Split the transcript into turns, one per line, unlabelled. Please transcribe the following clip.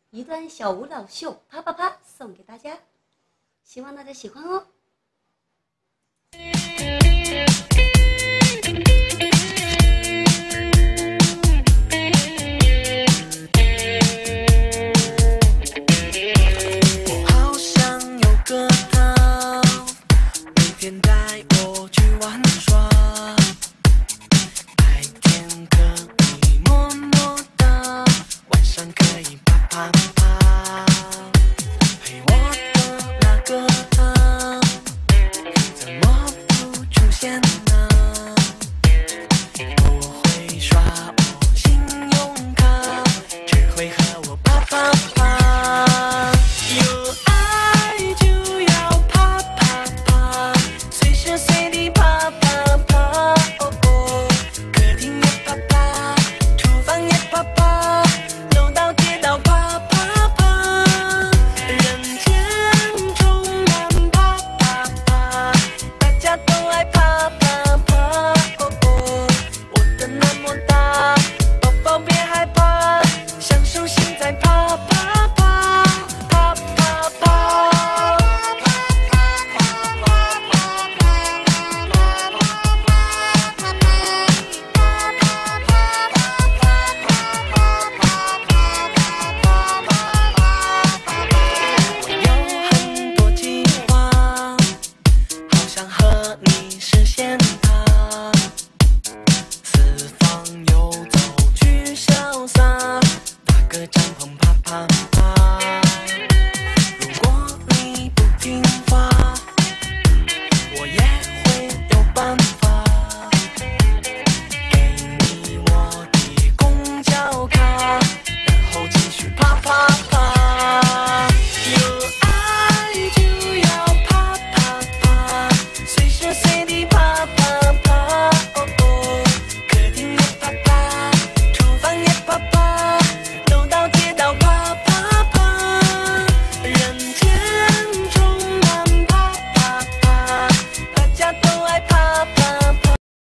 一段小舞蹈秀，啪啪啪，送给大家，希望大家喜欢哦。
我好想有个他，每天带我去玩耍，白天可以么么哒，晚上可以啪啪啪，陪我的那个他，怎么不出现呢？不会刷我信用卡，只会和我啪啪啪。有爱就要啪啪啪，随时随地啪啪啪。哦哦，客厅也啪啪，厨房也啪啪，楼道街道啪啪啪，人间充满啪啪啪，大家都爱啪啪啪。哦哦，我的那么大，宝宝别害怕，享受现在啪啪啪啪啪啪。我有很多计划，好想和你实现它，四方游走去潇洒，搭个帐篷啪啪啪。